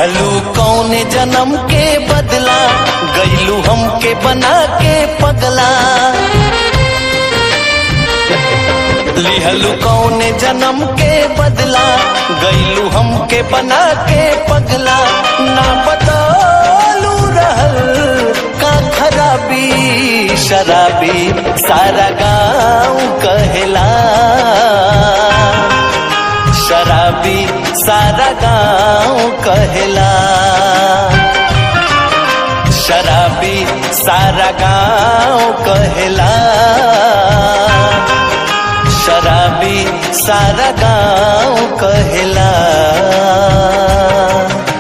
लिहलू कौने जन्म के बदला, गईलू हमके बना के पगला। लिहलू कौने जन्म के बदला, गईलू हमके बना के पगला। ना बदलू रहल का खराबी, शराबी सारा गाँव कहेला। शराबी सारा गाँव कहेला। शराबी सारा गाँव कहेला। शराबी सारा गाँव कहेला।